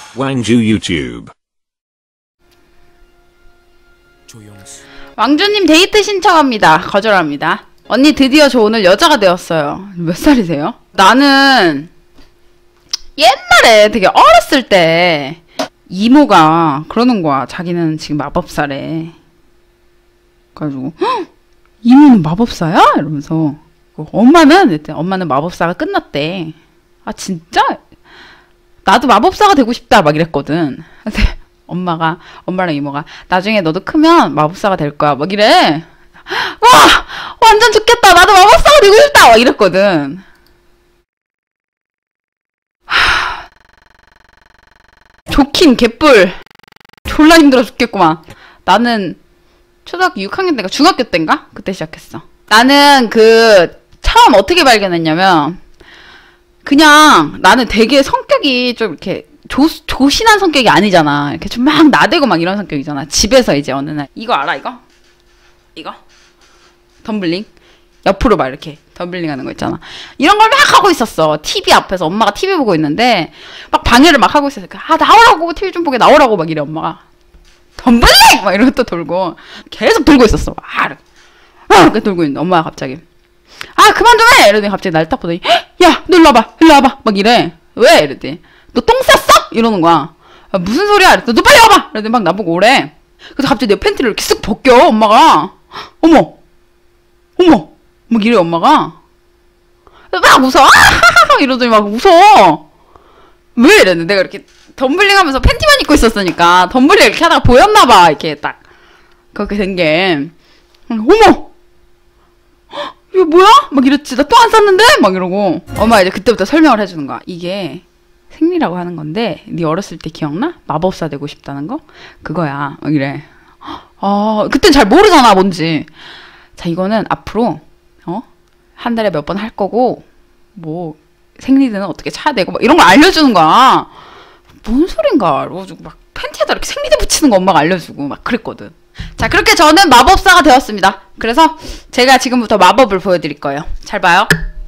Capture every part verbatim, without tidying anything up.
왕주 유튜브. 왕주님 데이트 신청합니다. 거절합니다. 언니 드디어 저 오늘 여자가 되었어요. 몇 살이세요? 나는 옛날에 되게 어렸을 때 이모가 그러는 거야. 자기는 지금 마법사래. 그래가지고 헉! 이모는 마법사야? 이러면서 엄마는 그랬더니 엄마는 마법사가 끝났대. 아 진짜? 나도 마법사가 되고 싶다 막 이랬거든. 근데 엄마가 엄마랑 이모가 나중에 너도 크면 마법사가 될 거야 막 이래. 와 완전 좋겠다. 나도 마법사가 되고 싶다 막 이랬거든. 하... 좋긴 개뿔. 졸라 힘들어 죽겠구만. 나는 초등학교 육 학년 때인가 중학교 때인가? 그때 시작했어. 나는 그 처음 어떻게 발견했냐면 그냥 나는 되게 성격이 좀 이렇게 조, 조신한 성격이 아니잖아. 이렇게 좀 막 나대고 막 이런 성격이잖아. 집에서 이제 어느 날 이거 알아 이거? 이거? 덤블링? 옆으로 막 이렇게 덤블링 하는 거 있잖아. 이런 걸 막 하고 있었어. 티비 앞에서 엄마가 티비 보고 있는데 막 방해를 막 하고 있었어. 아 나오라고 티비 좀 보게 나오라고 막 이래 엄마가. 덤블링! 막 이러고 또 돌고 계속 돌고 있었어. 막 이렇게 돌고 있는데 엄마가 갑자기 아 그만 좀 해! 이러더니 갑자기 날 딱 보더니 야 너 일로 와봐 일로 와봐 막 이래. 왜? 이랬더니 너 똥 쌌어? 이러는 거야. 아, 무슨 소리야? 이랬더니 너 빨리 와봐! 이러더니 막 나보고 오래. 그래서 갑자기 내 팬티를 이렇게 쓱 벗겨 엄마가. 어머 어머 막 이래 엄마가. 막 웃어. 아하하하 이러더니 막 웃어. 왜? 이랬는데 내가 이렇게 덤블링 하면서 팬티만 입고 있었으니까 덤블링 이렇게 하다가 보였나봐. 이렇게 딱 그렇게 된 게. 어머 이거 뭐야? 막 이랬지. 나 또 안 쌌는데? 막 이러고 엄마 이제 그때부터 설명을 해주는 거야. 이게 생리라고 하는 건데 네 어렸을 때 기억나? 마법사 되고 싶다는 거? 그거야. 막 이래. 아 그땐 잘 모르잖아 뭔지. 자 이거는 앞으로 어? 한 달에 몇 번 할 거고 뭐 생리대는 어떻게 차야 되고 막 이런 걸 알려주는 거야. 뭔 소린가. 그래가지고 막 팬티에다 이렇게 생리대 붙이는 거 엄마가 알려주고 막 그랬거든. 자 그렇게 저는 마법사가 되었습니다. 그래서 제가 지금부터 마법을 보여드릴 거예요. 잘 봐요.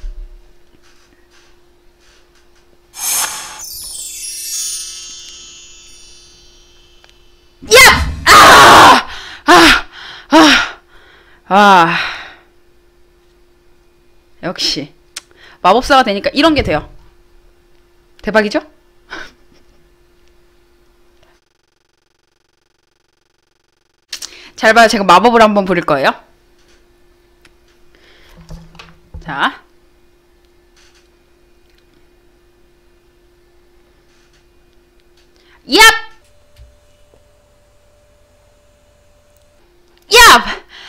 야! 아! 아! 아! 아! 역시 마법사가 되니까 이런 게 돼요. 대박이죠? 잘 봐요. 제가 마법을 한번 부릴 거예요. 자. 얍! 얍!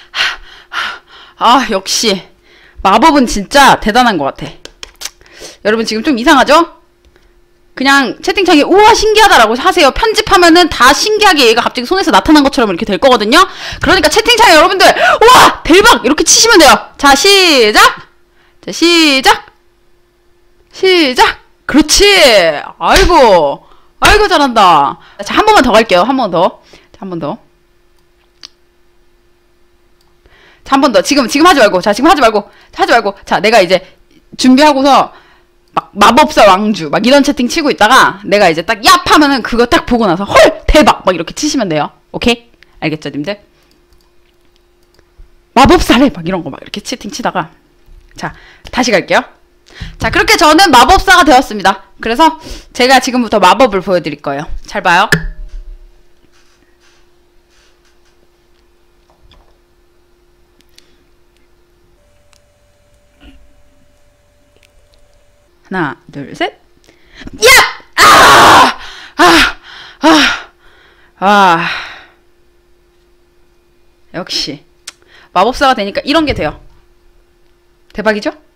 아, 역시. 마법은 진짜 대단한 것 같아. 여러분 지금 좀 이상하죠? 그냥 채팅창에 우와 신기하다라고 하세요. 편집하면은 다 신기하게 얘가 갑자기 손에서 나타난 것처럼 이렇게 될 거거든요. 그러니까 채팅창에 여러분들 우와 대박 이렇게 치시면 돼요. 자 시작. 자 시작. 시작. 그렇지. 아이고 아이고 잘한다. 자 한 번만 더 갈게요. 한 번 더. 자 한 번 더. 자 한 번 더. 지금 지금 하지 말고. 자 지금 하지 말고. 하지 말고. 자 내가 이제 준비하고서 막 마법사 왕주 막 이런 채팅 치고 있다가 내가 이제 딱 얍 하면은 그거 딱 보고 나서 헐 대박 막 이렇게 치시면 돼요. 오케이? 알겠죠 님들? 마법사래 막 이런 거 막 이렇게 채팅 치다가 자 다시 갈게요. 자 그렇게 저는 마법사가 되었습니다. 그래서 제가 지금부터 마법을 보여드릴 거예요. 잘 봐요. 하나, 둘, 셋. 야! 아! 아! 아! 아. 역시. 마법사가 되니까 이런 게 돼요. 대박이죠?